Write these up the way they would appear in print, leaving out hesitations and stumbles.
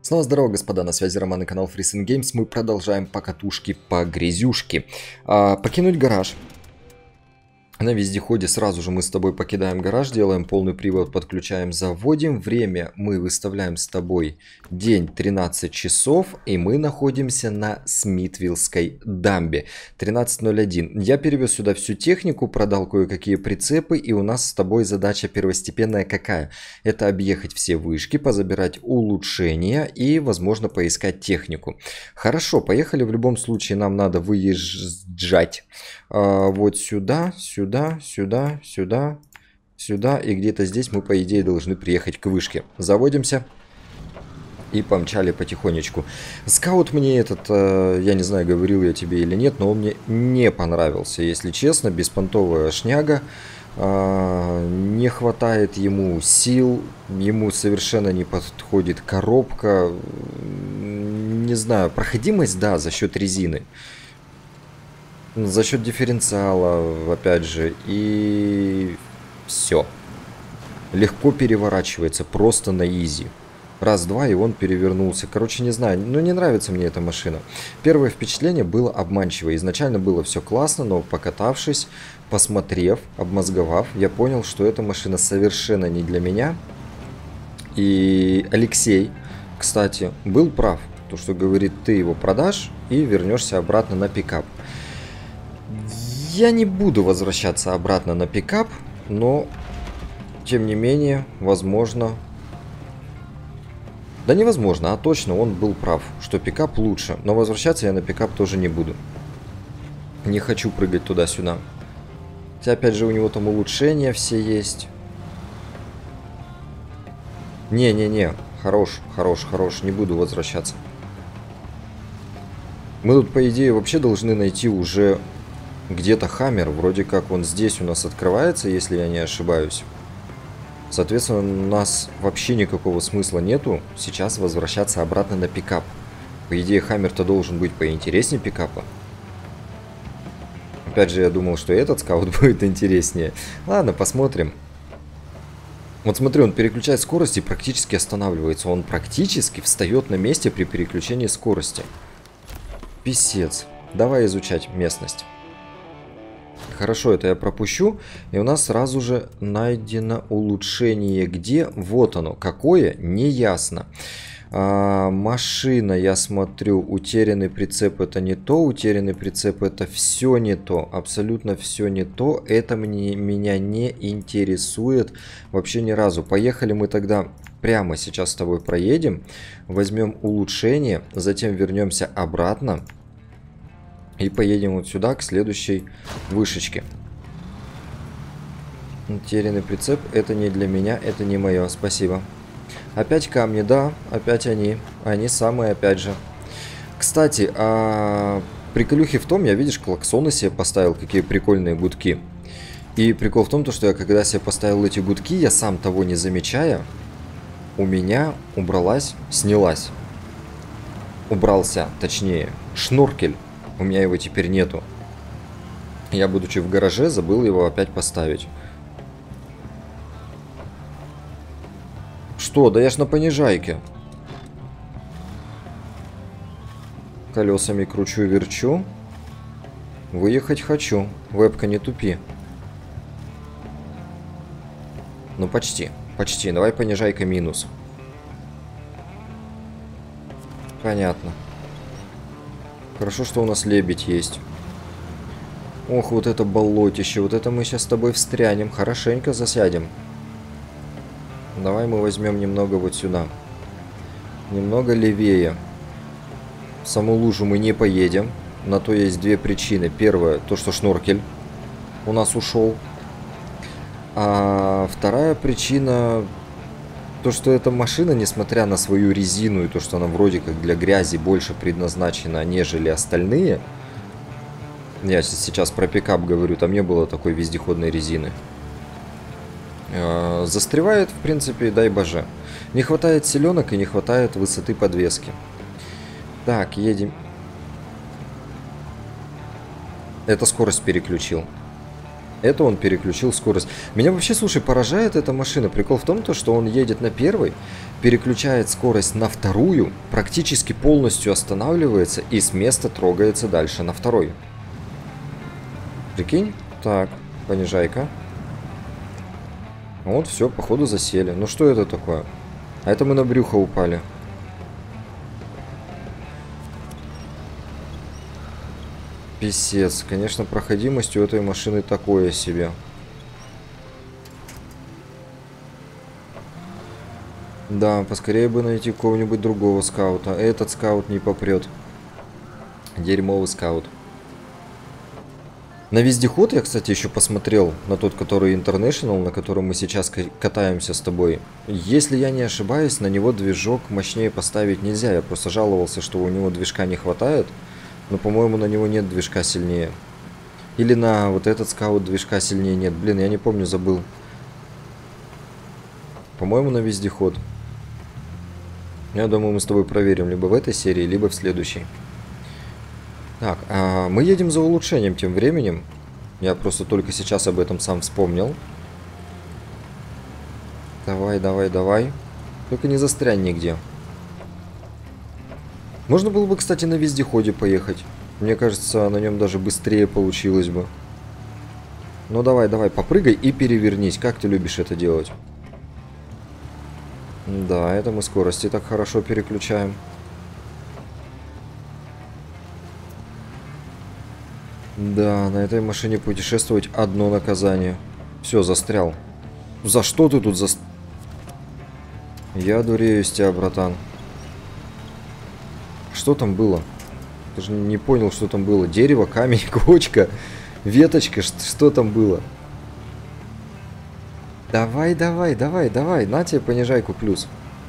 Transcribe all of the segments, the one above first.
Снова здорово, господа, на связи Роман и канал Freezing Games. Мы продолжаем покатушки по грязюшке. Покинуть гараж. На вездеходе сразу же мы с тобой покидаем гараж, делаем полный привод, подключаем, заводим. Время мы выставляем с тобой день 13 часов, и мы находимся на Смитвиллской дамбе 13:01. Я перевез сюда всю технику, продал кое-какие прицепы, и у нас с тобой задача первостепенная какая? Это объехать все вышки, позабирать улучшения и, возможно, поискать технику. Хорошо, поехали. В любом случае нам надо выезжать вот сюда, сюда, и где-то здесь мы, по идее, должны приехать к вышке. Заводимся и помчали потихонечку. Скаут мне этот, я не знаю, говорил я тебе или нет, но он мне не понравился, если честно. Беспонтовая шняга, не хватает ему сил, ему совершенно не подходит коробка, не знаю, проходимость, да, за счет резины. За счет дифференциала, опять же, и все. Легко переворачивается, просто на изи. Раз-два, и он перевернулся. Короче, не знаю, ну не нравится мне эта машина. Первое впечатление было обманчивое. Изначально было все классно, но покатавшись, посмотрев, обмозговав, я понял, что эта машина совершенно не для меня. И Алексей, кстати, был прав. То, что говорит, ты его продашь и вернешься обратно на пикап. Я не буду возвращаться обратно на пикап, но, тем не менее, возможно... Да невозможно, а точно он был прав, что пикап лучше. Но возвращаться я на пикап тоже не буду. Не хочу прыгать туда-сюда. Хотя, опять же, у него там улучшения все есть. Не-не-не, хорош, не буду возвращаться. Мы тут, по идее, вообще должны найти уже... Где-то Хаммер, вроде как он здесь у нас открывается, если я не ошибаюсь. Соответственно, у нас вообще никакого смысла нету сейчас возвращаться обратно на пикап. По идее, Хаммер-то должен быть поинтереснее пикапа. Опять же, я думал, что этот скаут будет интереснее. Ладно, посмотрим. Вот смотри, он переключает скорость и практически останавливается. Он практически встает на месте при переключении скорости. Писец. Давай изучать местность. Хорошо, это я пропущу. И у нас сразу же найдено улучшение. Где? Вот оно. Какое? Неясно. Машина, я смотрю, утерянный прицеп это не то. Утерянный прицеп это все не то. Абсолютно все не то. Это меня не интересует вообще ни разу. Поехали мы тогда прямо сейчас с тобой проедем. Возьмем улучшение. Затем вернемся обратно. И поедем вот сюда, к следующей вышечке. Утерянный прицеп. Это не для меня, это не мое. Спасибо. Опять камни, да. Опять они. Они самые, опять же. Кстати, приколюхи в том, я, видишь, клаксоны себе поставил. Какие прикольные гудки. И прикол в том, что я когда себе поставил эти гудки, я сам того не замечая, у меня убрался, точнее, шнуркель. У меня его теперь нету. Я, будучи в гараже, забыл его опять поставить. Что? Да я ж на понижайке. Колесами кручу-верчу. Выехать хочу. Вебка, не тупи. Ну, почти. Почти. Давай понижайка минус. Понятно. Хорошо, что у нас лебедь есть. Ох, вот это болотище. Вот это мы сейчас с тобой встрянем. Хорошенько засядем. Давай мы возьмем немного вот сюда. Немного левее. В саму лужу мы не поедем. На то есть две причины. Первая, то что шнуркель у нас ушел. А вторая причина... То, что эта машина, несмотря на свою резину и то, что она вроде как для грязи больше предназначена, нежели остальные. Я сейчас про пикап говорю, там не было такой вездеходной резины. Застревает, в принципе, дай боже. Не хватает селенок и не хватает высоты подвески. Так, едем. Это скорость переключил. Это он переключил скорость. Меня вообще, слушай, поражает эта машина. Прикол в том, что он едет на первой, переключает скорость на вторую, практически полностью останавливается и с места трогается дальше на второй. Прикинь? Так, понижай-ка. Вот, все, походу засели. Ну что это такое? А это мы на брюхо упали. Писец. Конечно, проходимость у этой машины такое себе. Да, поскорее бы найти какого-нибудь другого скаута. Этот скаут не попрет. Дерьмовый скаут. На вездеход я, кстати, еще посмотрел. На тот, который International, на котором мы сейчас катаемся с тобой. Если я не ошибаюсь, на него движок мощнее поставить нельзя. Я просто жаловался, что у него движка не хватает. Но, по-моему, на него нет движка сильнее. Или на вот этот скаут движка сильнее нет. Блин, я не помню, забыл. По-моему, на вездеход. Я думаю, мы с тобой проверим либо в этой серии, либо в следующей. Так, мы едем за улучшением тем временем. Я просто только сейчас об этом сам вспомнил. Давай, давай, давай. Только не застрянь нигде. Можно было бы, кстати, на вездеходе поехать. Мне кажется, на нем даже быстрее получилось бы. Ну давай, давай, попрыгай и перевернись. Как ты любишь это делать? Да, это мы скорости так хорошо переключаем. Да, на этой машине путешествовать одно наказание. Все, застрял. За что ты тут застрял? Я дурею с тебя, братан. Что там было? Даже не понял, что там было. Дерево, камень, кочка, веточка. Что там было? Давай, давай, давай, давай. На тебе понижайку плюс.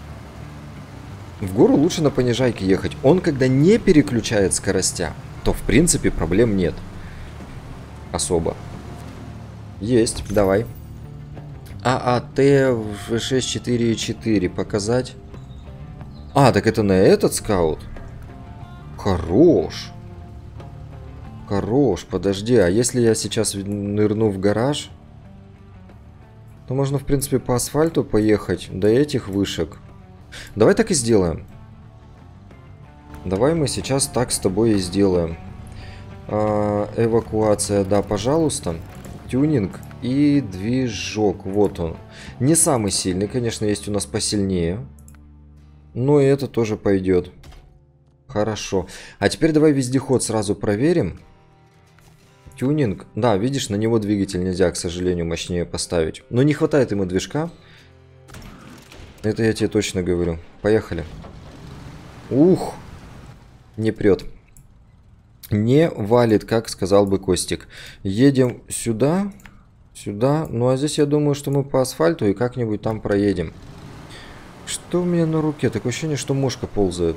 В гору лучше на понижайке ехать. Он, когда не переключает скоростя, то, в принципе, проблем нет. Особо. Есть, давай. ААТ в 644 показать. А, так это на этот скаут? Хорош. Хорош, подожди. А если я сейчас нырну в гараж, то можно, в принципе, по асфальту поехать до этих вышек. Давай так и сделаем. Давай мы сейчас так с тобой и сделаем. Эвакуация, да, пожалуйста. Тюнинг и движок. Вот он. Не самый сильный, конечно, есть у нас посильнее. Но и это тоже пойдет. Хорошо. А теперь давай вездеход сразу проверим. Тюнинг. Да, видишь, на него двигатель нельзя, к сожалению, мощнее поставить. Но не хватает ему движка. Это я тебе точно говорю. Поехали. Ух. Не прет. Не валит, как сказал бы Костик. Едем сюда. Сюда. Ну а здесь я думаю, что мы по асфальту и как-нибудь там проедем. Что у меня на руке? Такое ощущение, что мошка ползает.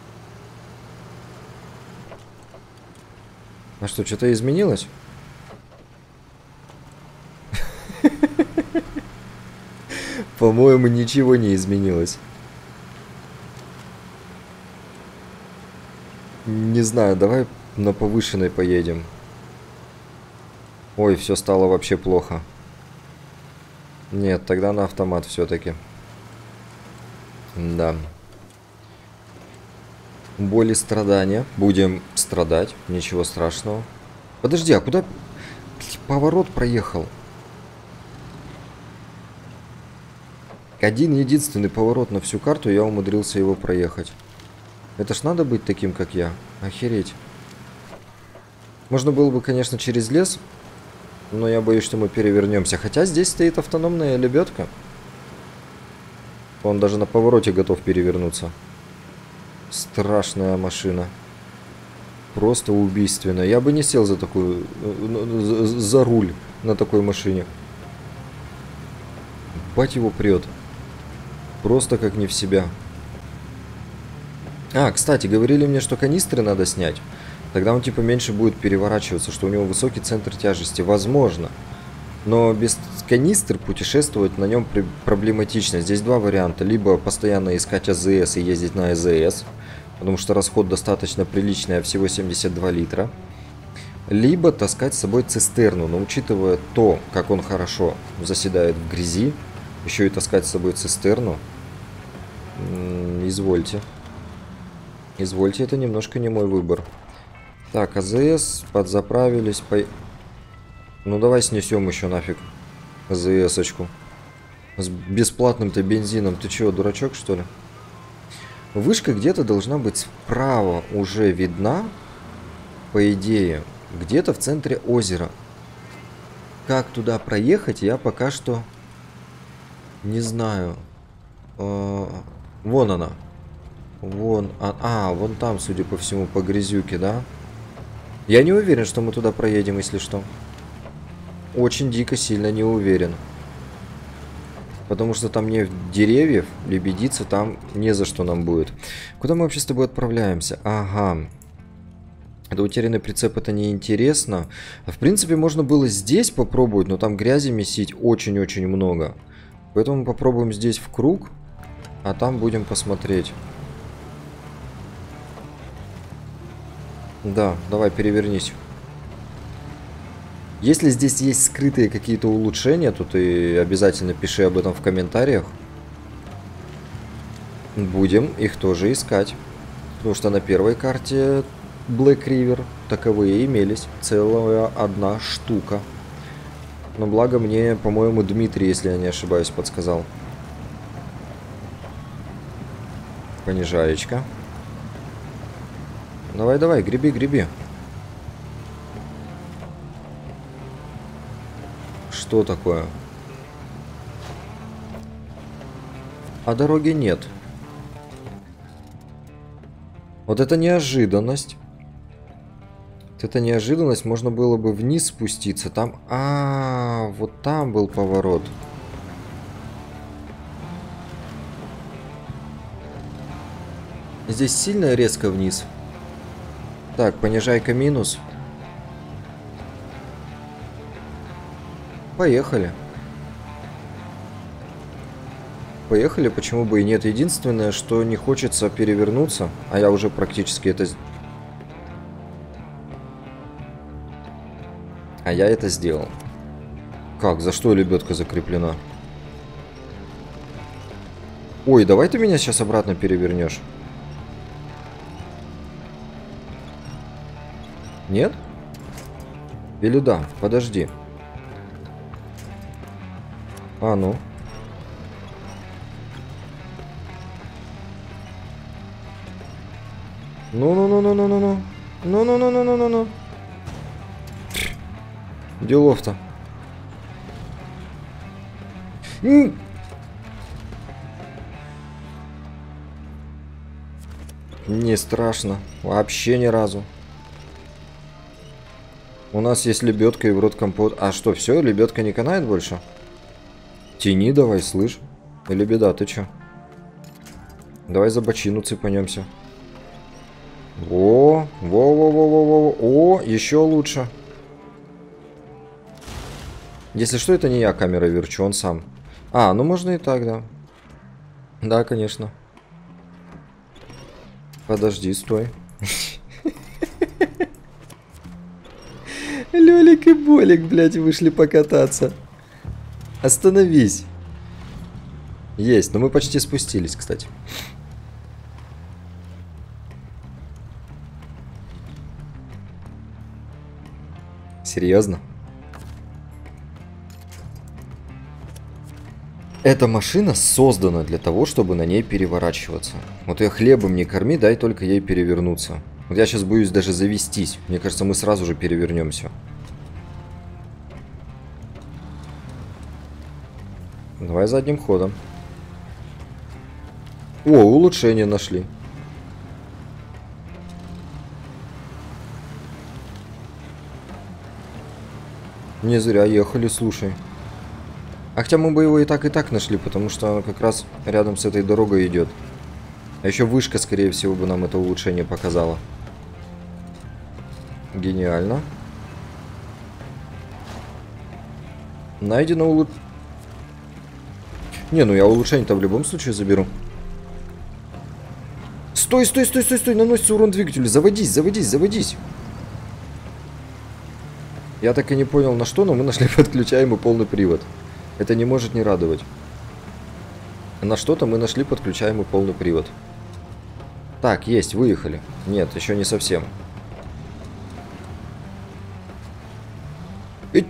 А что, что-то изменилось? По-моему, ничего не изменилось. Не знаю, давай на повышенной поедем. Ой, все стало вообще плохо. Нет, тогда на автомат все-таки. Да. Боль и страдания. Будем страдать, ничего страшного. Подожди, а куда поворот проехал? Один единственный поворот на всю карту, я умудрился его проехать. Это ж надо быть таким, как я. Охереть. Можно было бы, конечно, через лес, но я боюсь, что мы перевернемся. Хотя здесь стоит автономная лебедка. Он даже на повороте готов перевернуться. Страшная машина. Просто убийственная. Я бы не сел за такую... за руль на такой машине. Бать его прет. Просто как не в себя. А, кстати, говорили мне, что канистры надо снять. Тогда он типа меньше будет переворачиваться, что у него высокий центр тяжести. Возможно. Но без канистр путешествовать на нем проблематично. Здесь два варианта. Либо постоянно искать АЗС и ездить на АЗС, потому что расход достаточно приличный, а всего 72 литра. либо таскать с собой цистерну. Но учитывая то, как он хорошо заседает в грязи, еще и таскать с собой цистерну, извольте. Извольте, это немножко не мой выбор. Так, АЗС, подзаправились. Ну давай снесем еще нафиг АЗС-очку. С бесплатным-то бензином. Ты чего, дурачок, что ли? Вышка где-то должна быть справа уже видна, по идее. Где-то в центре озера. Как туда проехать, я пока что не знаю. Вон она. Вон. Вон там, судя по всему, по грязюке, да? Я не уверен, что мы туда проедем, если что. Очень дико сильно не уверен. Потому что там нет деревьев, лебедиться там не за что нам будет. Куда мы вообще с тобой отправляемся? Ага. Это утерянный прицеп, это неинтересно. В принципе, можно было здесь попробовать, но там грязи месить очень-очень много. Поэтому попробуем здесь в круг, а там будем посмотреть. Да, давай, перевернись. Если здесь есть скрытые какие-то улучшения, то ты обязательно пиши об этом в комментариях. Будем их тоже искать. Потому что на первой карте Black River таковые имелись. Целая одна штука. Но благо мне, по-моему, Дмитрий, если я не ошибаюсь, подсказал. Понижаечка. Давай, греби. Что такое? А дороги нет. Вот это неожиданность. Вот это неожиданность. Можно было бы вниз спуститься. Там... вот там был поворот. Здесь сильно резко вниз. Так, понижай-ка минус. Поехали. Поехали, почему бы и нет. Единственное, что не хочется перевернуться. А я уже практически это... А я это сделал. Как? За что лебедка закреплена? Ой, давай ты меня сейчас обратно перевернешь. Нет? Или да? Подожди. А ну. Ну-ну-ну-ну-ну-ну-ну. Ну-ну-ну-ну-ну-ну-ну. Делов-то. Не страшно. Вообще ни разу. У нас есть лебедка и в рот компот. А что, все? Лебедка не канает больше? Тяни давай, слышь. Или беда, ты чё? Давай за бочину цепанемся. Во, о, еще лучше. Если что, это не я камерой верчу, он сам. Ну можно и так, да. Да, конечно. Подожди, стой. Лёлик и Болик, блядь, вышли покататься. Остановись. Есть, но мы почти спустились, кстати. Серьезно? Эта машина создана для того, чтобы на ней переворачиваться. Вот ее хлебом не корми, дай только ей перевернуться. Вот я сейчас боюсь даже завестись. Мне кажется, мы сразу же перевернемся. Давай задним ходом. О, улучшение нашли. Не зря ехали, слушай. А хотя мы бы его и так нашли, потому что оно как раз рядом с этой дорогой идет. А еще вышка, скорее всего, бы нам это улучшение показала. Гениально. Найдено улучшение. Не, ну я улучшение-то в любом случае заберу. Стой, наносится урон двигателю. Заводись. Я так и не понял на что, но мы нашли подключаемый полный привод. Это не может не радовать. На что-то мы нашли подключаемый полный привод. Так, есть, выехали. Нет, еще не совсем. Не,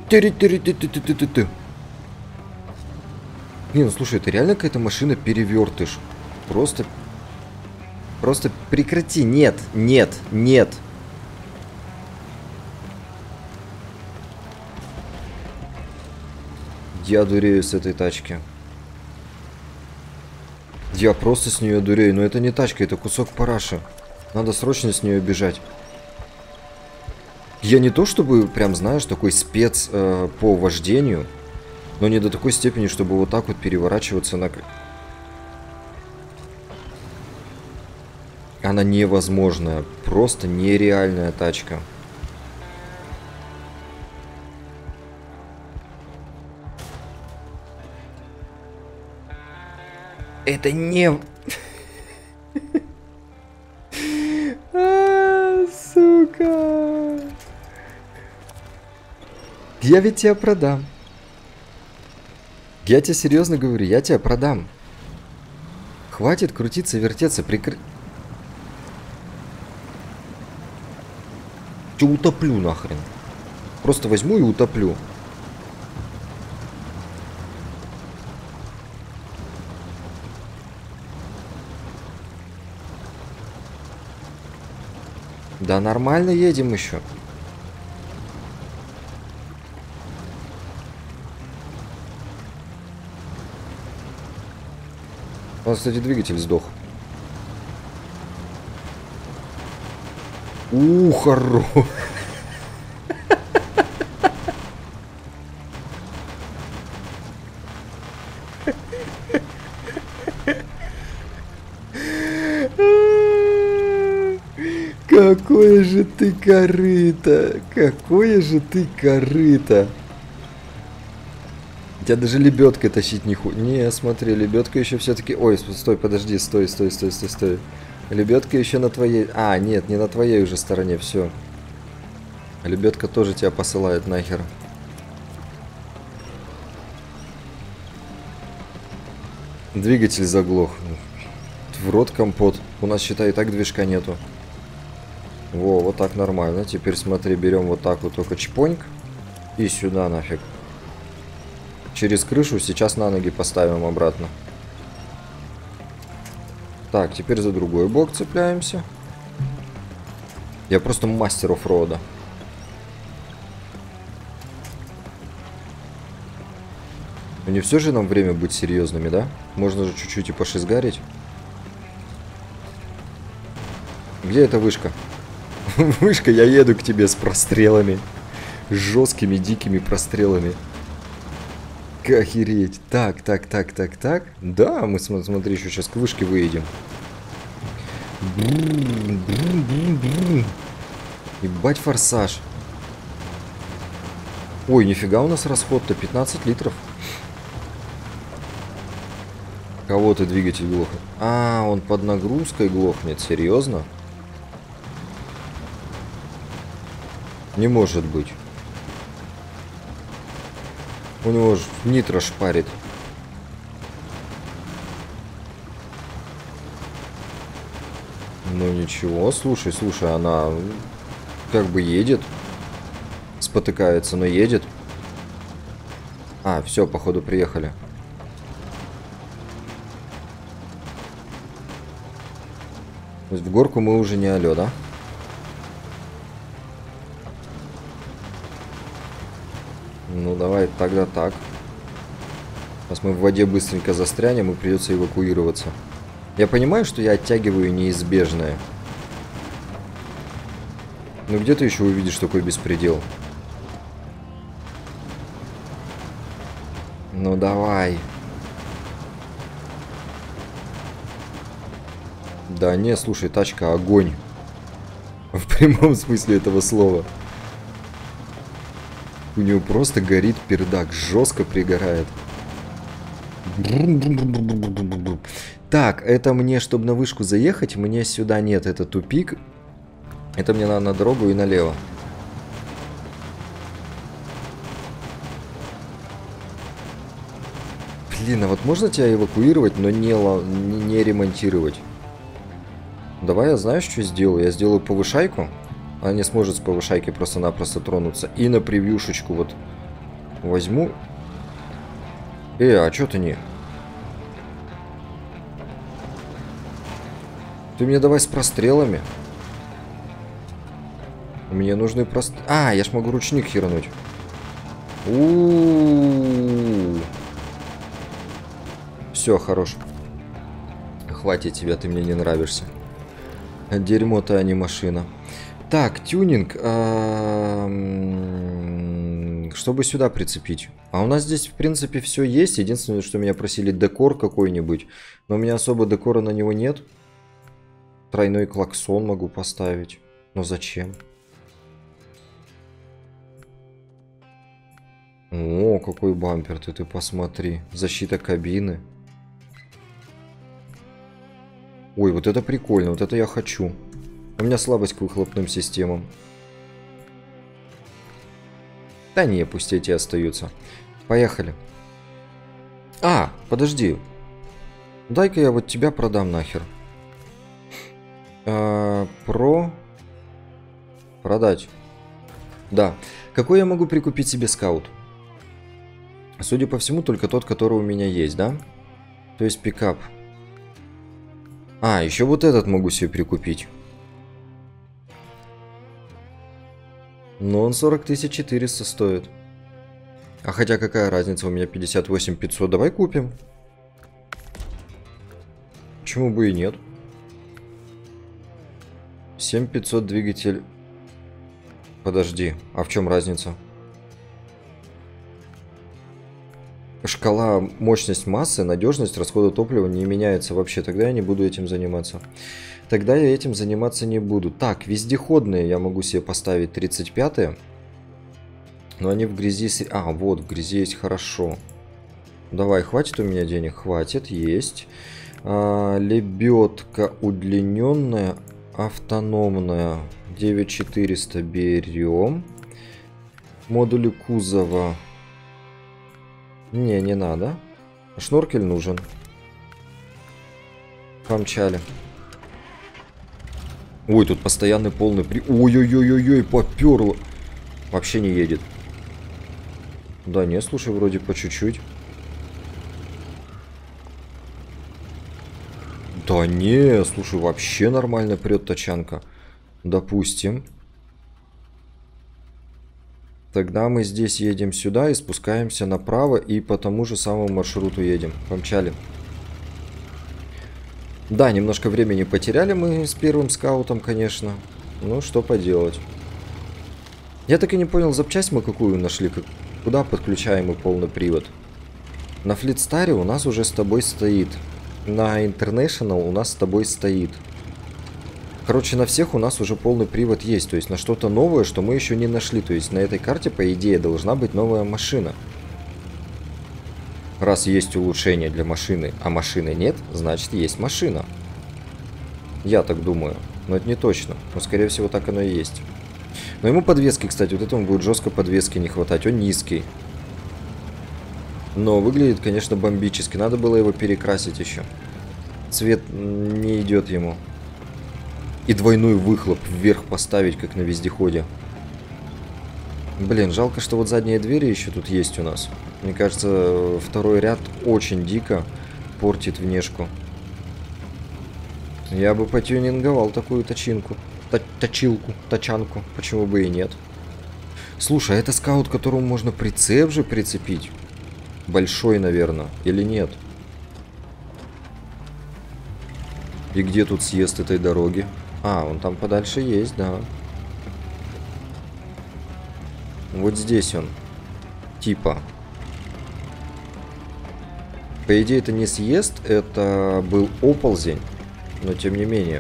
ну слушай, это реально какая-то машина перевертыш. Просто прекрати. Нет, нет, нет. Я дурею с этой тачки. Я просто с нее дурею. Но это не тачка, это кусок параши. Надо срочно с нее бежать. Я не то чтобы прям, знаешь, такой спец по вождению. Но не до такой степени, чтобы вот так вот переворачиваться на... Она невозможная. Просто нереальная тачка. Это не... Сука. Я ведь тебя продам. Я тебе серьезно говорю, я тебя продам. Хватит крутиться, вертеться, Че утоплю нахрен. Просто возьму и утоплю. Да нормально едем еще. У нас, кстати, двигатель сдох. Хорош. Какое же ты корыто! Какое же ты корыто! Тебя даже лебедкой тащить не хуй. Не, смотри, лебедка еще все-таки... Ой, стой, подожди, стой. Лебедка еще на твоей... А, нет, не на твоей уже стороне, все. Лебедка тоже тебя посылает нахер. Двигатель заглох. В рот компот. У нас, считай, и так движка нету. Во, вот так нормально. Теперь смотри, берем вот так вот только чпоньк. И сюда нафиг. Через крышу сейчас на ноги поставим обратно. Так, теперь за другой бок цепляемся. Я просто мастер оффрода. Но не все же нам время быть серьезными, да? Можно же чуть-чуть и пошизгарить. Где эта вышка? Вышка, я еду к тебе с прострелами. С жесткими, дикими прострелами. Охереть. Так. Да, мы, смотри, еще сейчас к вышке выедем. Ебать форсаж. Ой, нифига у нас расход-то 15 литров. Кого-то двигатель глохнет. А, он под нагрузкой глохнет. Серьезно? Не может быть. У него же нитро шпарит. Ну ничего, слушай, она как бы едет. Спотыкается, но едет. А, все, походу приехали. То есть в горку мы уже не алё, да? Ну давай тогда так. Сейчас мы в воде быстренько застрянем и придется эвакуироваться. Я понимаю, что я оттягиваю неизбежное. Но где ты еще увидишь такой беспредел? Ну давай. Да не, слушай, тачка огонь. В прямом смысле этого слова. У него просто горит пердак, жестко пригорает. Так, это мне, чтобы на вышку заехать, мне сюда нет, это тупик. Это мне надо на дорогу и налево. Блин, а вот можно тебя эвакуировать, но не ремонтировать? Давай я, знаешь, что сделаю? Я сделаю повышайку. Она не сможет с повышайки просто-напросто тронуться. И на превьюшечку вот возьму. А что ты не? Ты мне давай с прострелами. Мне нужны просто... А, я ж могу ручник хернуть. Все, хорош. Хватит тебя, ты мне не нравишься. Дерьмо-то, а не машина. Так, тюнинг. Чтобы сюда прицепить. А у нас здесь, в принципе, все есть. Единственное, что меня просили декор какой-нибудь. Но у меня особо декора на него нет. Тройной клаксон могу поставить. Но зачем? О, какой бампер, ты посмотри. Защита кабины. Ой, вот это прикольно, вот это я хочу. У меня слабость к выхлопным системам. Да не, пусть эти остаются. Поехали. А, подожди. Дай-ка я вот тебя продам нахер. Продать. Да. Какой я могу прикупить себе скаут? Судя по всему, только тот, который у меня есть, да? То есть пикап. А, еще вот этот могу себе прикупить. Но он 40 400 стоит. А хотя какая разница, у меня 58 500. Давай купим. Почему бы и нет? 7500 двигатель. Подожди, а в чем разница? Шкала мощность массы, надежность расхода топлива не меняется вообще. Тогда я не буду этим заниматься. Тогда я этим заниматься не буду. Так, вездеходные я могу себе поставить 35-е. Но они в грязи... А, вот, в грязи есть, хорошо. Давай, хватит у меня денег? Хватит, есть. Лебедка удлиненная, автономная. 9400 берем. Модули кузова... Не надо. Шнуркель нужен. Помчали. Ой, тут постоянный полный Ой-ой-ой-ой-ой, поперло. Вообще не едет. Да не, слушай, вроде по чуть-чуть. Да не, слушай, вообще нормально прет тачанка. Допустим. Тогда мы здесь едем сюда и спускаемся направо и по тому же самому маршруту едем. Помчали. Да, немножко времени потеряли мы с первым скаутом, конечно. Ну, что поделать. Я так и не понял, запчасть мы какую нашли, куда подключаем мы полный привод. На Флитстаре у нас уже с тобой стоит. На International у нас с тобой стоит. Короче, на всех у нас уже полный привод есть. То есть на что-то новое, что мы еще не нашли. То есть на этой карте, по идее, должна быть новая машина. Раз есть улучшение для машины, а машины нет, значит есть машина. Я так думаю. Но это не точно. Но скорее всего так оно и есть. Но ему подвески, кстати, вот этому будет жестко подвески не хватать. Он низкий. Но выглядит, конечно, бомбически. Надо было его перекрасить еще. Цвет не идет ему. И двойной выхлоп вверх поставить, как на вездеходе. Блин, жалко, что вот задние двери еще тут есть у нас. Мне кажется, второй ряд очень дико портит внешку. Я бы потюнинговал такую тачинку. Тачанку. Почему бы и нет? Слушай, а это скаут, к которому можно прицеп же прицепить? Большой, наверное. Или нет? И где тут съезд этой дороги? А, он там подальше есть, да. Вот здесь он. Типа. По идее, это не съезд, это был оползень. Но тем не менее.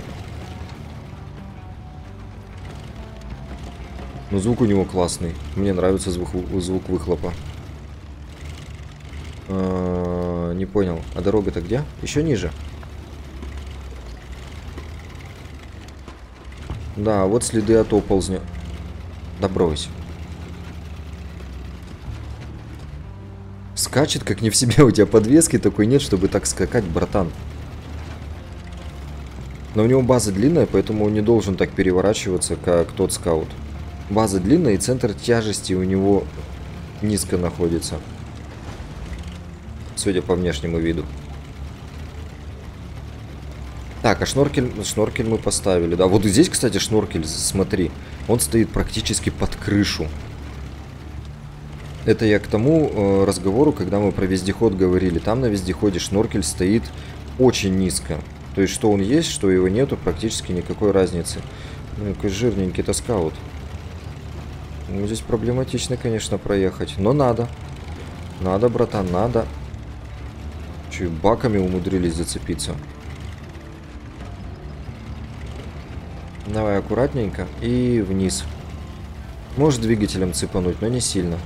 Но звук у него классный. Мне нравится звук выхлопа. Не понял. А дорога-то где? Еще ниже. Да, вот следы от оползня. Да брось. скачет как не в себя. У тебя подвески такой нет, чтобы так скакать, братан. Но у него база длинная, поэтому он не должен так переворачиваться, как тот скаут. База длинная, и центр тяжести у него низко находится. Судя по внешнему виду. Так, а шноркель мы поставили. Да, вот и здесь, кстати, шноркель, смотри. Он стоит практически под крышу. Это я к тому разговору, когда мы про вездеход говорили. Там на вездеходе шноркель стоит очень низко. То есть, что он есть, что его нету, практически никакой разницы. Ну, какой жирненький-то скаут. Ну, здесь проблематично, конечно, проехать. Но надо. Надо, братан, надо. Че, баками умудрились зацепиться. Давай аккуратненько и вниз. Может двигателем цепануть, но не сильно.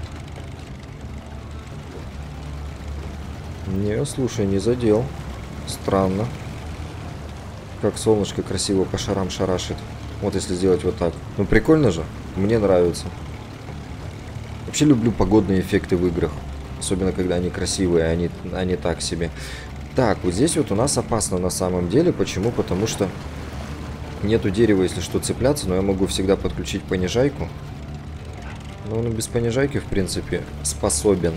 Не, слушай, не задел. Странно. Как солнышко красиво по шарам шарашит. Вот если сделать вот так. Ну прикольно же. Мне нравится. Вообще люблю погодные эффекты в играх. Особенно когда они красивые, а не так себе. Так, вот здесь вот у нас опасно на самом деле. Почему? Потому что нету дерева, если что, цепляться. Но я могу всегда подключить понижайку. Но он без понижайки, в принципе, способен.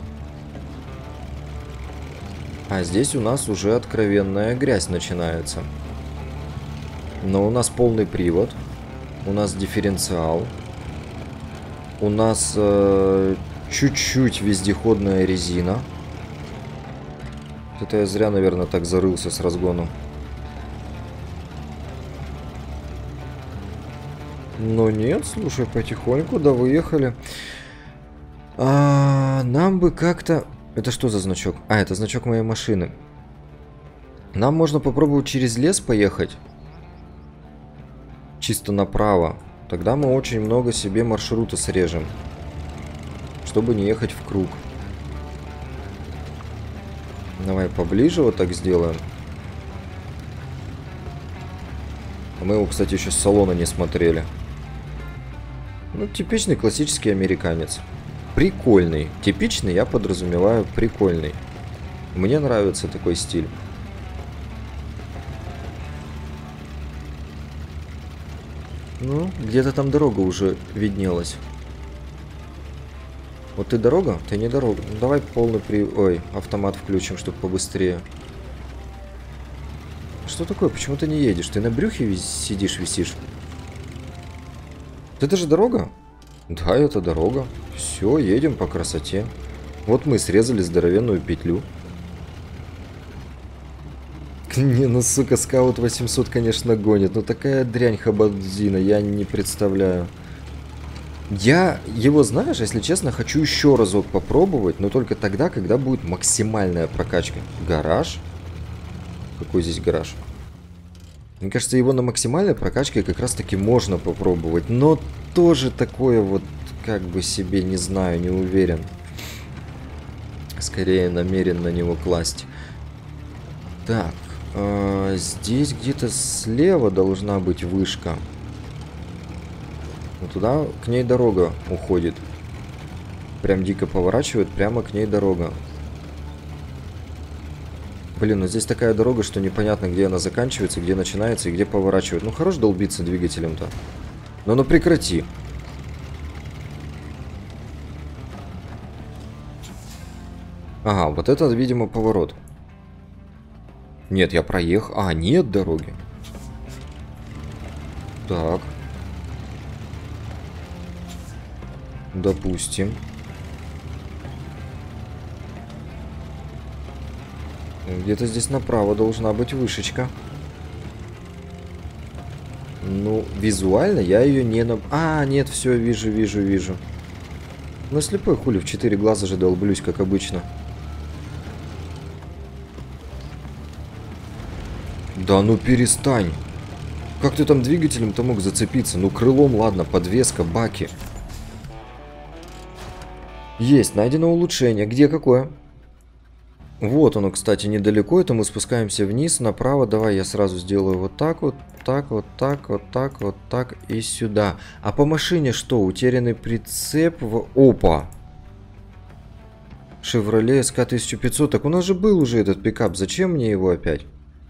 А здесь у нас уже откровенная грязь начинается. Но у нас полный привод. У нас дифференциал. У нас чуть-чуть вездеходная резина. Это я зря, наверное, так зарылся с разгону. Но нет, слушай, потихоньку, да, выехали. Нам бы как-то... Это что за значок? А, это значок моей машины. Нам можно попробовать через лес поехать. Чисто направо. Тогда мы очень много себе маршрута срежем. Чтобы не ехать в круг. Давай поближе вот так сделаем. Мы его, кстати, еще с салона не смотрели. Ну, типичный классический американец. Прикольный. Типичный, я подразумеваю, прикольный. Мне нравится такой стиль. Ну, где-то там дорога уже виднелась. Вот ты дорога? Ты не дорога. Ну, давай полный Ой, автомат включим, чтобы побыстрее. Что такое? Почему ты не едешь? Ты на брюхе сидишь, висишь? Это же дорога? Да, это дорога. Все, едем по красоте. Вот мы срезали здоровенную петлю. Не, ну сука, скаут 800, конечно, гонит. Но такая дрянь хабардина, я не представляю. Я его, знаешь, если честно, хочу еще разок попробовать, но только тогда, когда будет максимальная прокачка. Гараж? Какой здесь гараж? Мне кажется, его на максимальной прокачке как раз таки можно попробовать. Но тоже такое вот, как бы себе, не знаю, не уверен. Скорее намерен на него класть. Так, здесь где-то слева должна быть вышка. Вот туда к ней дорога уходит. Прям дико поворачивает, прямо к ней дорога. Блин, ну здесь такая дорога, что непонятно, где она заканчивается, где начинается и где поворачивает. Ну хорош долбиться двигателем-то. Но ну прекрати. Ага, вот это, видимо, поворот. Нет, я проехал. А, нет дороги. Так. Допустим. Где-то здесь направо должна быть вышечка. Ну, визуально я ее не... А, нет, все, вижу. Ну, слепой хули, в 4 глаза же долблюсь, как обычно. Да ну перестань. Как ты там двигателем-то мог зацепиться? Ну, крылом, ладно, подвеска, баки. Есть, найдено улучшение. Где какое? Вот оно, кстати, недалеко. Это мы спускаемся вниз, направо. Давай я сразу сделаю вот так вот, так, вот так, вот так, вот так и сюда. А по машине что? Утерянный прицеп в... Опа! Chevrolet SK 1500. Так у нас же был уже этот пикап. Зачем мне его опять?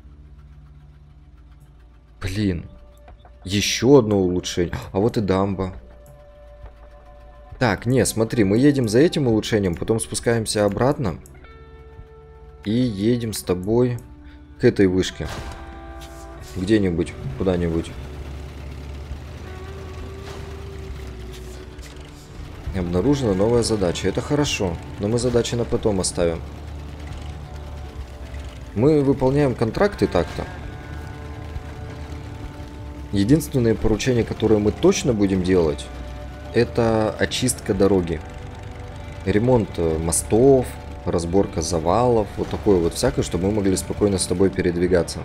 Блин. Еще одно улучшение. А вот и дамба. Так, не, смотри, мы едем за этим улучшением, потом спускаемся обратно. И едем с тобой к этой вышке. Где-нибудь, куда-нибудь. Обнаружена новая задача. Это хорошо, но мы задачи на потом оставим. Мы выполняем контракты так-то. Единственное поручение, которое мы точно будем делать, это очистка дороги. Ремонт мостов, разборка завалов, вот такое вот всякое, чтобы мы могли спокойно с тобой передвигаться.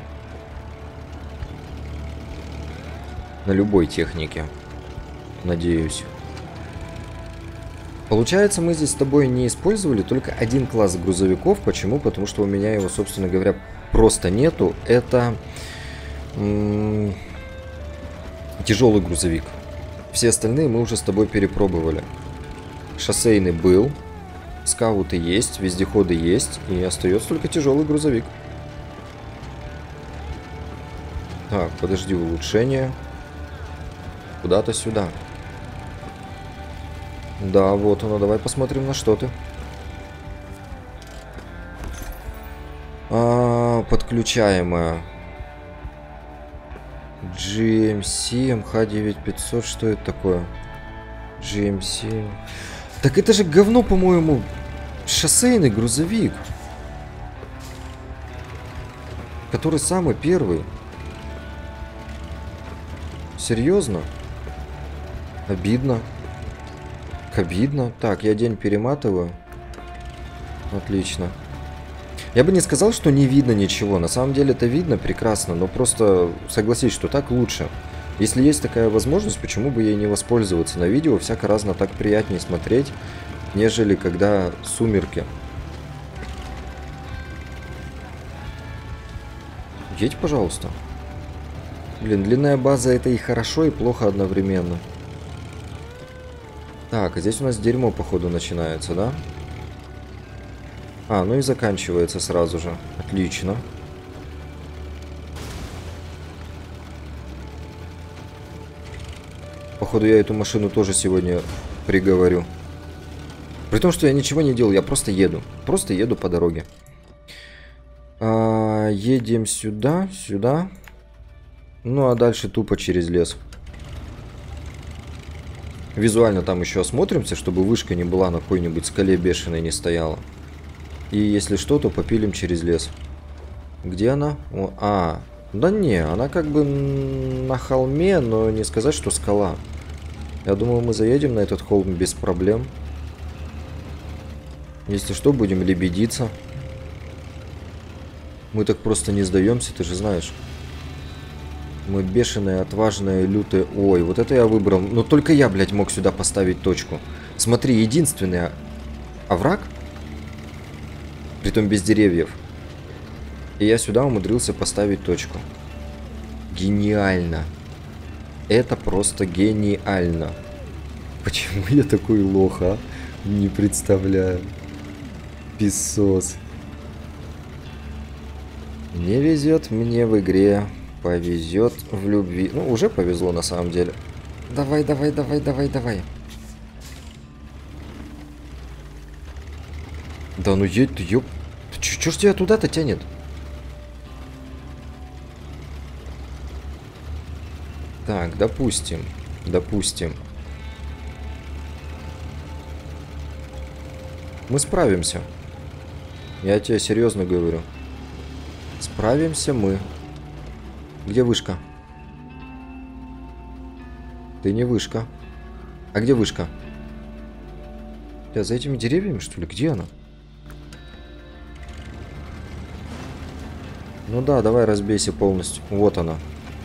На любой технике, надеюсь. Получается, мы здесь с тобой не использовали только один класс грузовиков. Почему? Потому что у меня его, собственно говоря, просто нету. Это тяжелый грузовик. Все остальные мы уже с тобой перепробовали. Шоссейный был, скауты есть, вездеходы есть, и остается только тяжелый грузовик. Так, подожди, улучшение. Куда-то сюда. Да, вот оно. Давай посмотрим, на что ты. Подключаемая. GMC MH9500. Что это такое? GMC. Так это же говно, по-моему, шоссейный грузовик. Который самый первый. Серьезно? Обидно. Обидно. Так, я день перематываю. Отлично. Я бы не сказал, что не видно ничего. На самом деле это видно прекрасно, но просто согласись, что так лучше. Если есть такая возможность, почему бы ей не воспользоваться? На видео всяко разно так приятнее смотреть, нежели когда сумерки. Едь, пожалуйста. Блин, длинная база это и хорошо, и плохо одновременно. Так, здесь у нас дерьмо, походу, начинается, да? А, ну и заканчивается сразу же. Отлично. Походу, я эту машину тоже сегодня приговорю. При том, что я ничего не делал, я просто еду. Просто еду по дороге. Едем сюда, сюда. Ну, а дальше тупо через лес. Визуально там еще осмотримся, чтобы вышка не была на какой-нибудь скале бешеной не стояла. И если что, то попилим через лес. Где она? Да не, она как бы на холме, но не сказать, что скала. Я думаю, мы заедем на этот холм без проблем. Если что, будем лебедиться. Мы так просто не сдаемся, ты же знаешь. Мы бешеные, отважные, лютые. Ой, вот это я выбрал. Но только я, блядь, мог сюда поставить точку. Смотри, единственный овраг. Притом без деревьев. И я сюда умудрился поставить точку. Гениально. Это просто гениально. Почему я такой лох, а? Не представляю. Писсос. Не везет мне в игре. Повезет в любви. Ну, уже повезло на самом деле. Давай, давай, давай, давай, давай. Да ну едь ты, ёп. Чё ж тебя туда-то тянет? Так, допустим. Допустим. Мы справимся. Я тебе серьезно говорю. Справимся мы. Где вышка? Ты не вышка. А где вышка? За этими деревьями, что ли? Где она? Ну да, давай разбейся полностью. Вот она.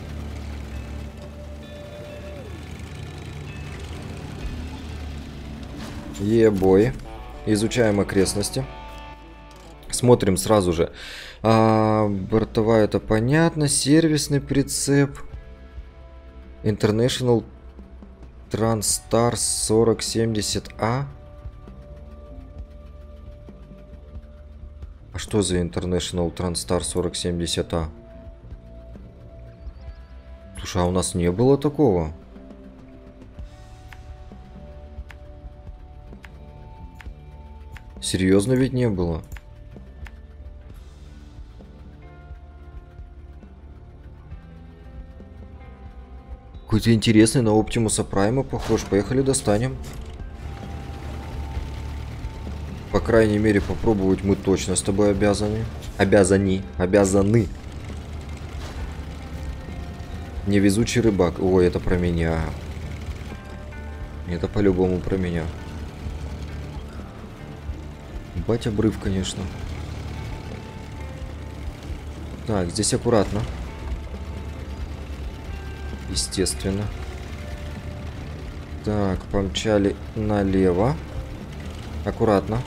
Ебой. Изучаем окрестности. Смотрим сразу же. Бортовая, это понятно. Сервисный прицеп. International Transstar 4070A. А что за International Transstar 4070A? Слушай, а у нас не было такого? Серьезно ведь не было? Какой-то интересный, на Оптимуса Прайма похож. Поехали достанем. По крайней мере, попробовать мы точно с тобой обязаны. Обязаны. Невезучий рыбак. Ой, это про меня. Это по-любому про меня. Бать обрыв, конечно. Так, здесь аккуратно. Естественно. Так, помчали налево. Аккуратно.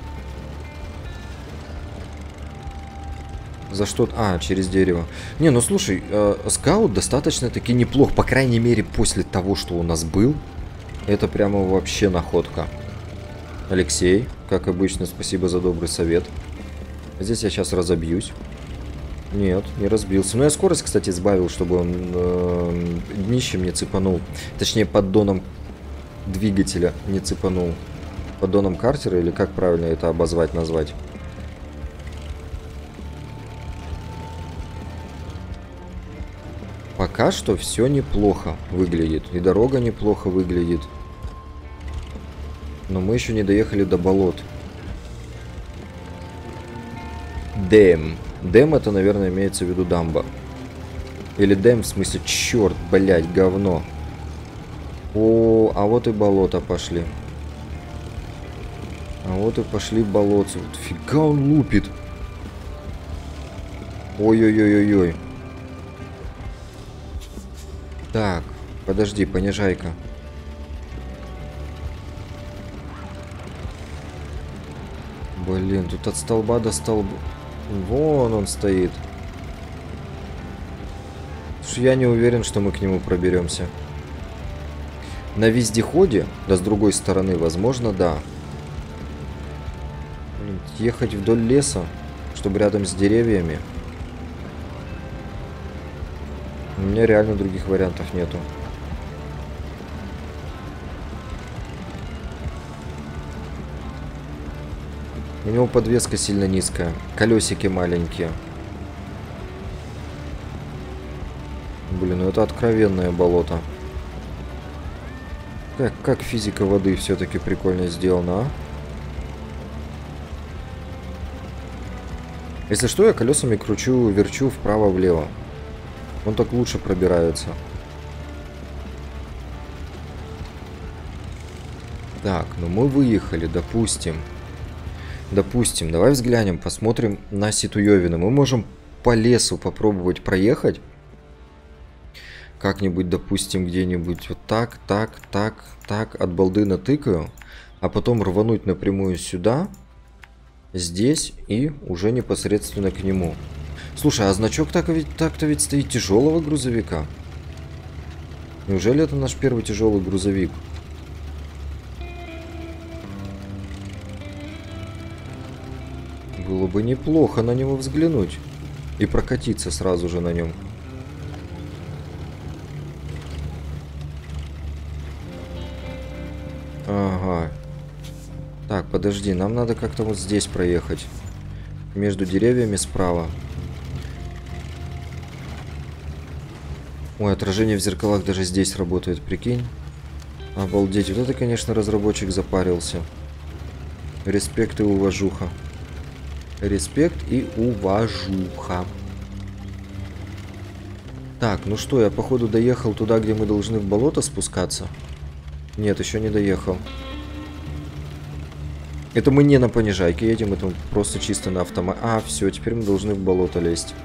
За что? А, через дерево. Не, ну слушай, скаут достаточно-таки неплох. По крайней мере, после того, что у нас был. Это прямо вообще находка. Алексей, как обычно, спасибо за добрый совет. Здесь я сейчас разобьюсь. Нет, не разбился. Но я скорость, кстати, сбавил, чтобы он днищем не цепанул. Точнее, поддоном двигателя не цепанул. Поддоном картера, или как правильно это обозвать, назвать? Пока что все неплохо выглядит. И дорога неплохо выглядит. Но мы еще не доехали до болот. Дэм. Дэм это, наверное, имеется в виду дамба. Или дэм в смысле черт, блять, говно. О, а вот и болота пошли. А вот и пошли болотцы. Вот фига он лупит. Ой-ой-ой-ой-ой. Так, подожди, понижай-ка. Блин, тут от столба до столба. Вон он стоит. Слушай, я не уверен, что мы к нему проберемся. На вездеходе, да с другой стороны, возможно, да. Блин, ехать вдоль леса, чтобы рядом с деревьями. У меня реально других вариантов нету. У него подвеска сильно низкая. Колесики маленькие. Блин, ну это откровенное болото. Как физика воды все-таки прикольно сделана, а? Если что, я колесами кручу, верчу вправо-влево. Он так лучше пробирается. Так, ну мы выехали, допустим. Допустим, давай взглянем, посмотрим на ситуевину. Мы можем по лесу попробовать проехать. Как-нибудь, допустим, где-нибудь вот так, так, так, так, от балды натыкаю. А потом рвануть напрямую сюда, здесь и уже непосредственно к нему. Слушай, а значок так-то ведь стоит тяжелого грузовика. Неужели это наш первый тяжелый грузовик? Было бы неплохо на него взглянуть и прокатиться сразу же на нем. Ага. Так, подожди, нам надо как-то вот здесь проехать. Между деревьями справа. Ой, отражение в зеркалах даже здесь работает, прикинь. Обалдеть, вот это, конечно, разработчик запарился. Респект и уважуха. Респект и уважуха. Так, ну что, я походу доехал туда, где мы должны в болото спускаться. Нет, еще не доехал. Это мы не на понижайке едем, это просто чисто на автомате. А, все, теперь мы должны в болото лезть.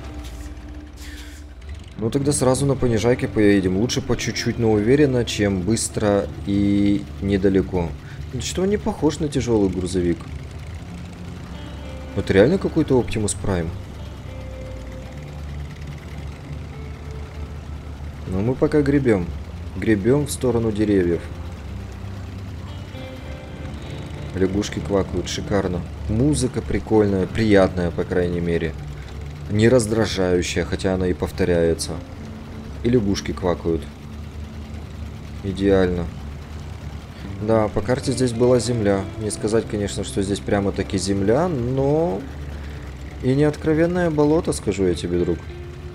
Ну тогда сразу на понижайке поедем. Лучше по чуть-чуть, но уверенно, чем быстро и недалеко. Что он не похож на тяжелый грузовик? Это реально какой-то Optimus Prime. Но мы пока гребем. Гребем в сторону деревьев. Лягушки квакают, шикарно. Музыка прикольная, приятная, по крайней мере. Не раздражающая, хотя она и повторяется. И лягушки квакают. Идеально. Да, по карте здесь была земля. Не сказать, конечно, что здесь прямо-таки земля, но... И не откровенное болото, скажу я тебе, друг.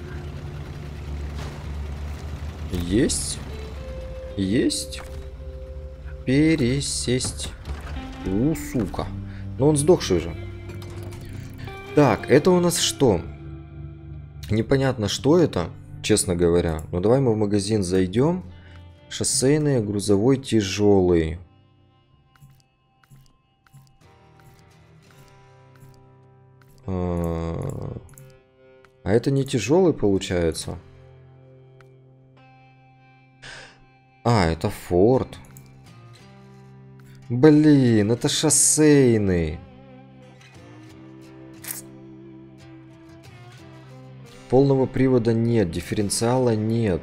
Есть. Есть. Пересесть. Сука. Но он сдохший же. Так, это у нас что? Непонятно, что это, честно говоря. Но давай мы в магазин зайдем. Шоссейный, грузовой, тяжелый. А это не тяжелый, получается? А, это Форд. Блин, это шоссейный. Полного привода нет, дифференциала нет.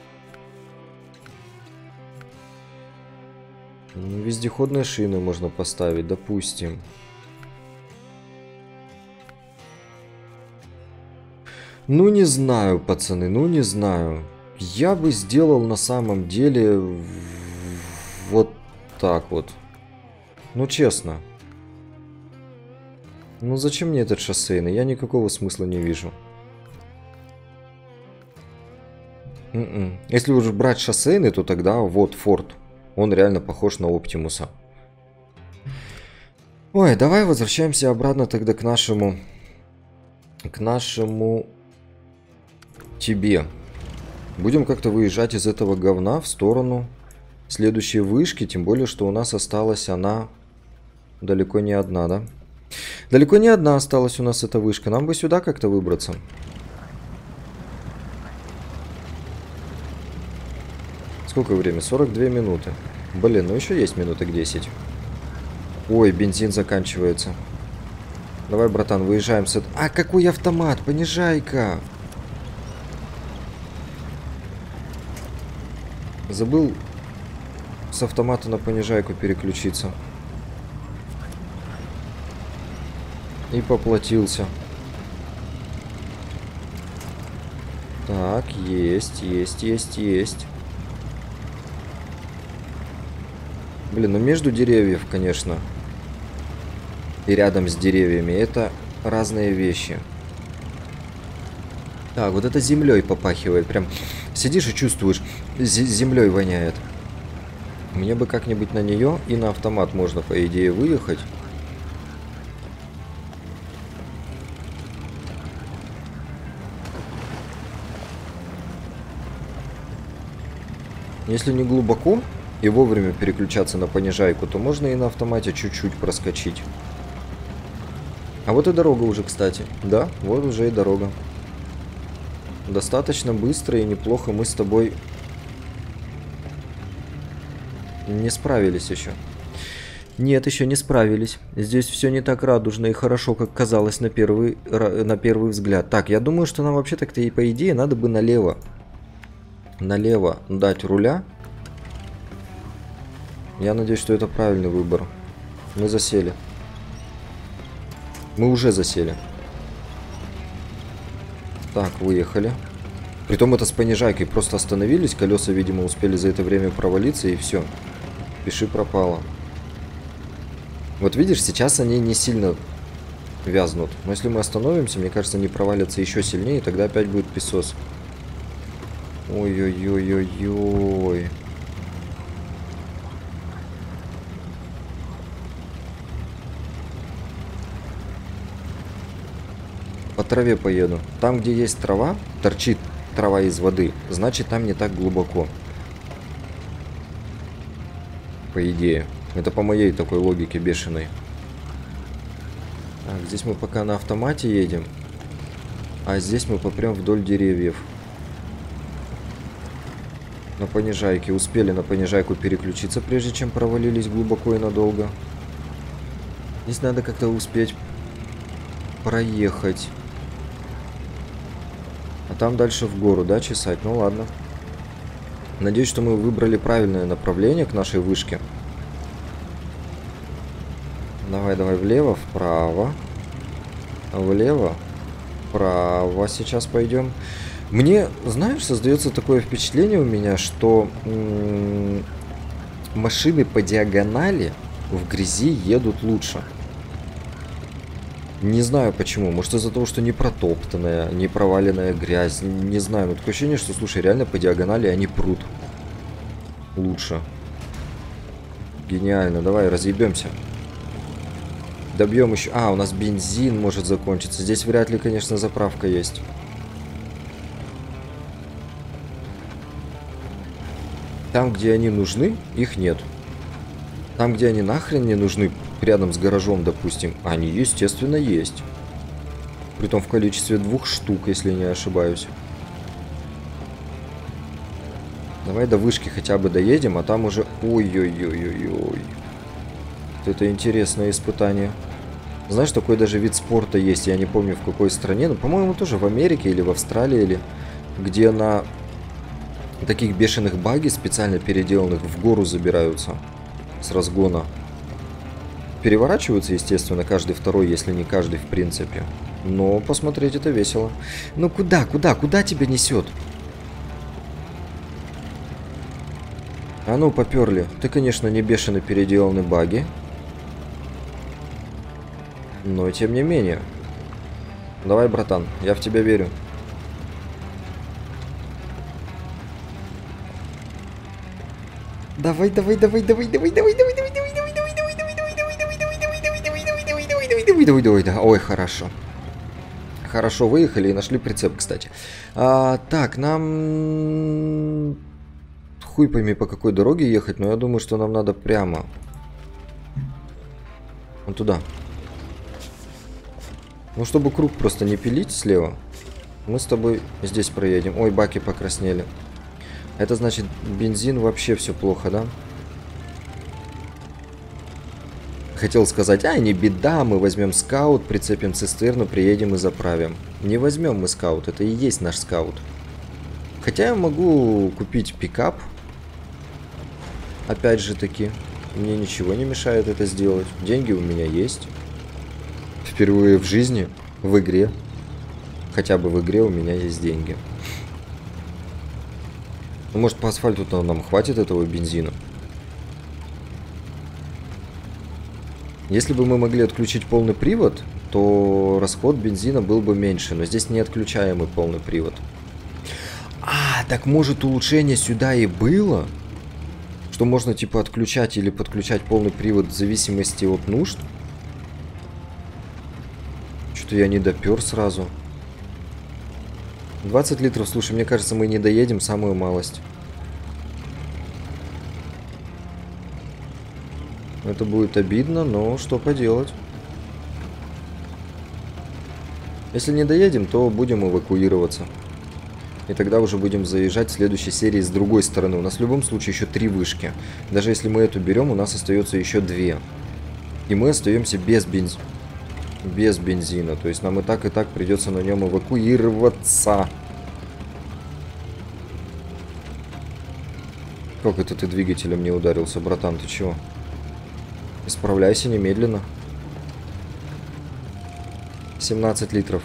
Вездеходные шины можно поставить, допустим. Ну не знаю, пацаны, ну не знаю. Я бы сделал на самом деле вот так вот. Ну честно. Ну зачем мне этот шоссейный? Я никакого смысла не вижу. Если уже брать шоссейный, то тогда вот Форд. Он реально похож на Оптимуса. Ой, давай возвращаемся обратно тогда к нашему... К нашему... Тебе. Будем как-то выезжать из этого говна в сторону следующей вышки. Тем более, что у нас осталась она... Далеко не одна, да? Далеко не одна осталась у нас эта вышка. Нам бы сюда как-то выбраться. Сколько время? 42 минуты. Блин, ну еще есть минуток 10. Ой, бензин заканчивается. Давай, братан, выезжаем с этого. А, какой автомат? Понижай-ка. Забыл с автомата на понижайку переключиться. И поплатился. Так, есть. Блин, ну между деревьев, конечно, и рядом с деревьями это разные вещи. Так, вот это землей попахивает. Прям сидишь и чувствуешь, землей воняет. Мне бы как-нибудь на нее и на автомат можно, по идее, выехать. Если не глубоко и вовремя переключаться на понижайку, то можно и на автомате чуть-чуть проскочить. А вот и дорога уже, кстати. Да, вот уже и дорога. Достаточно быстро и неплохо мы с тобой не справились еще. Нет, еще не справились. Здесь все не так радужно и хорошо, как казалось на первый взгляд. Так, я думаю, что нам вообще так-то и по идее надо бы налево дать руля. Я надеюсь, что это правильный выбор. Мы засели. Мы уже засели. Так, выехали. Притом это с понижайкой. Просто остановились. Колеса, видимо, успели за это время провалиться. И все. Пиши пропало. Вот видишь, сейчас они не сильно вязнут. Но если мы остановимся, мне кажется, они провалятся еще сильнее. И тогда опять будет песос. Ой-ой-ой-ой-ой. По траве поеду. Там, где есть трава, торчит трава из воды, значит, там не так глубоко. По идее. Это по моей такой логике бешеной. Так, здесь мы пока на автомате едем. А здесь мы попрем вдоль деревьев. На понижайке. Успели на понижайку переключиться, прежде чем провалились глубоко и надолго. Здесь надо как-то успеть проехать. А там дальше в гору, да, чесать? Ну ладно. Надеюсь, что мы выбрали правильное направление к нашей вышке. Давай, давай, влево, вправо. Влево, вправо сейчас пойдем. Мне, знаешь, создается такое впечатление у меня, что машины по диагонали в грязи едут лучше. Не знаю почему. Может из-за того, что не протоптанная, не проваленная грязь. Не знаю. Но такое ощущение, что, слушай, реально по диагонали они прут лучше. Гениально. Давай, разъебемся. Добьем еще... А, у нас бензин может закончиться. Здесь вряд ли, конечно, заправка есть. Там, где они нужны, их нет. Там, где они нахрен не нужны, рядом с гаражом, допустим, они, естественно, есть. Притом в количестве 2 штук, если не ошибаюсь. Давай до вышки хотя бы доедем, а там уже... Ой-ой-ой-ой-ой. Это интересное испытание. Знаешь, такой даже вид спорта есть, я не помню в какой стране, но, по-моему, тоже в Америке или в Австралии, или где на таких бешеных багги, специально переделанных, в гору забираются с разгона. Переворачиваются, естественно, каждый второй, если не каждый, в принципе. Но посмотреть это весело. Ну куда тебя несет? А ну, поперли. Ты, конечно, не бешено переделанный багги. Но тем не менее. Давай, братан, я в тебя верю. Давай. Ой, хорошо. Хорошо выехали и нашли прицеп, кстати. Так, нам... Хуй пойми, по какой дороге ехать, но я думаю, что нам надо прямо. Вон туда. Ну, чтобы круг просто не пилить слева, мы с тобой здесь проедем. Ой, баки покраснели. Это значит, бензин вообще все плохо, да? Хотел сказать, не беда, мы возьмем скаут, прицепим цистерну, приедем и заправим. Не возьмем мы скаут, это и есть наш скаут. Хотя я могу купить пикап. Опять же таки, мне ничего не мешает это сделать. Деньги у меня есть. Впервые в жизни, в игре, хотя бы в игре у меня есть деньги. Ну, может, по асфальту-то нам хватит этого бензина? Если бы мы могли отключить полный привод, то расход бензина был бы меньше. Но здесь не отключаемый полный привод. Так может улучшение сюда и было? Что можно типа отключать или подключать полный привод в зависимости от нужд? Что-то я не допер сразу. 20 литров, слушай, мне кажется, мы не доедем самую малость. Это будет обидно, но что поделать. Если не доедем, то будем эвакуироваться. И тогда уже будем заезжать в следующей серии с другой стороны. У нас в любом случае еще 3 вышки. Даже если мы эту берем, у нас остается еще 2. И мы остаемся без бензина. То есть нам и так придется на нем эвакуироваться. Как это ты двигателем не ударился, братан? Ты чего? Исправляйся немедленно. 17 литров.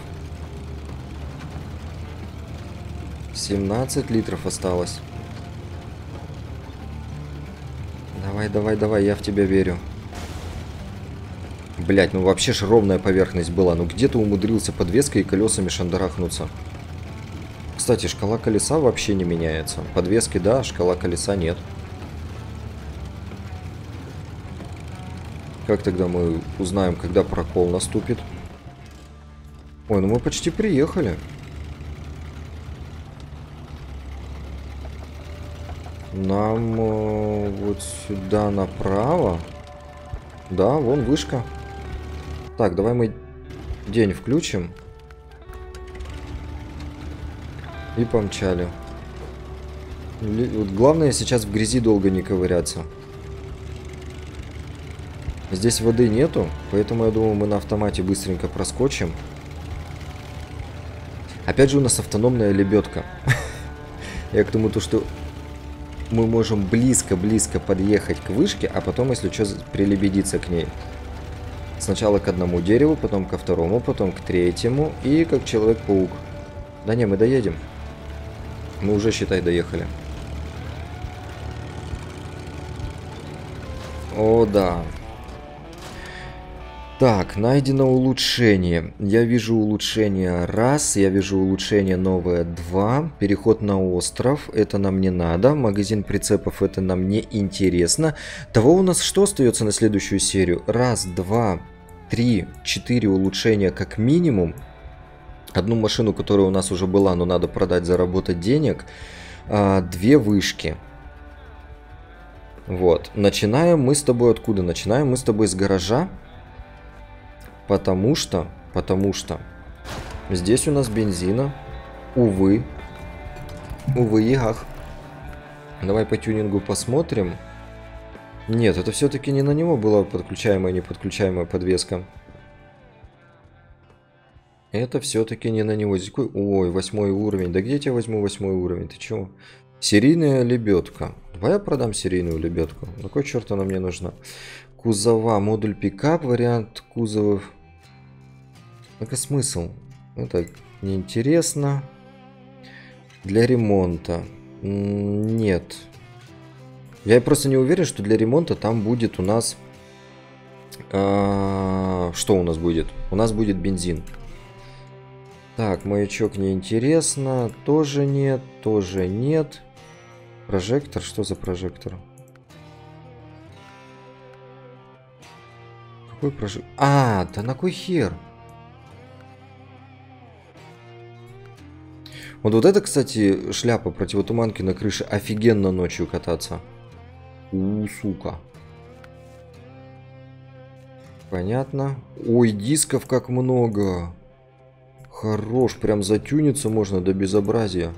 17 литров осталось. Давай, я в тебя верю. Блять, ну вообще ж ровная поверхность была. Ну где ты умудрился подвеской и колесами шандарахнуться? Кстати, шкала колеса вообще не меняется. Подвески да, шкала колеса нет. Как тогда мы узнаем, когда прокол наступит? Ой, ну мы почти приехали. Нам вот сюда направо. Да, вон вышка. Так, давай мы день включим. И помчали. Вот главное сейчас в грязи долго не ковыряться. Здесь воды нету, поэтому я думаю, мы на автомате быстренько проскочим. Опять же у нас автономная лебедка. Я к тому, что мы можем близко-близко подъехать к вышке, а потом, если что, прилебедиться к ней. Сначала к одному дереву, потом ко второму, потом к третьему и как Человек-паук. Да не, мы доедем. Мы уже, считай, доехали. О, да. Так, найдено улучшение. Я вижу улучшение 1, я вижу улучшение новое 2. Переход на остров, это нам не надо. Магазин прицепов, это нам не интересно. Того у нас что остается на следующую серию? 1, 2, 3, 4 улучшения как минимум. Одну машину, которая у нас уже была, но надо продать, заработать денег. 2 вышки. Вот. Начинаем мы с тобой откуда? Начинаем мы с тобой с гаража. Потому что здесь у нас бензина, увы, и ах. Давай по тюнингу посмотрим. Нет, это все-таки не на него была подключаемая, неподключаемая подвеска. Это все-таки не на него. Здесь какой... Ой, 8 уровень. Да где я тебе возьму 8 уровень? Ты чего? Серийная лебедка. Давай я продам серийную лебедку. На кой черт она мне нужна? Кузова, модуль пикап, вариант кузовов. Это смысл? Это неинтересно. Для ремонта. Нет. Я просто не уверен, что для ремонта там будет у нас... Что у нас будет? У нас будет бензин. Так, маячок неинтересно. Тоже нет, тоже нет. Прожектор? Что за прожектор? Какой прожектор? А, да на кой хер? Вот это, кстати, шляпа противотуманки на крыше. Офигенно ночью кататься. Сука. Понятно. Ой, дисков как много. Хорош, прям затюниться можно до безобразия.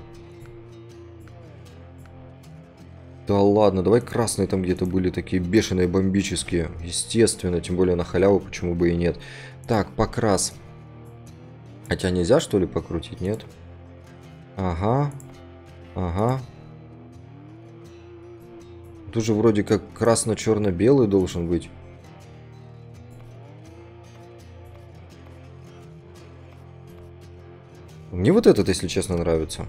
Да ладно, давай красные там где-то были такие бешеные, бомбические. Естественно, тем более на халяву, почему бы и нет. Так, покрас. Хотя нельзя, что ли, покрутить, нет? Ага. Ага. Тут же вроде как красно-черно-белый должен быть. Мне вот этот, если честно, нравится.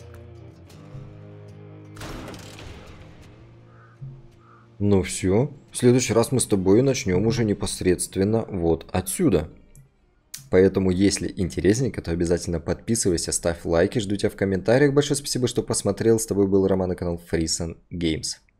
Ну все. В следующий раз мы с тобой начнем уже непосредственно вот отсюда. Поэтому, если интересненько, то обязательно подписывайся, ставь лайки, жду тебя в комментариях. Большое спасибо, что посмотрел. С тобой был Роман и канал Freesun Games.